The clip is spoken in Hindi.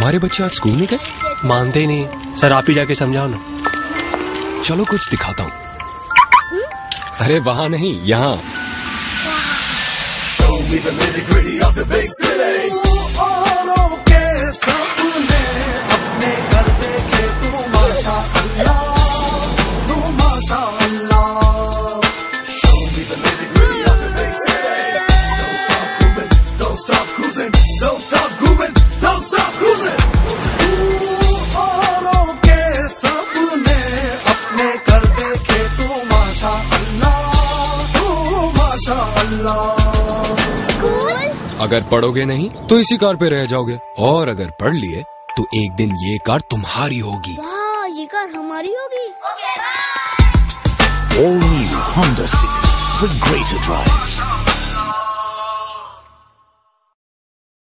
तुम्हारे बच्चे आज स्कूल नहीं गए? मानते ही नहीं सर, आप ही जाके समझाओ ना। चलो कुछ दिखाता हूँ। अरे वहाँ नहीं, यहाँ। अगर पढ़ोगे नहीं तो इसी कार पे रह जाओगे, और अगर पढ़ लिए तो एक दिन ये कार तुम्हारी होगी। वाह, ये कार हमारी होगी। All new Honda City, the greater drive.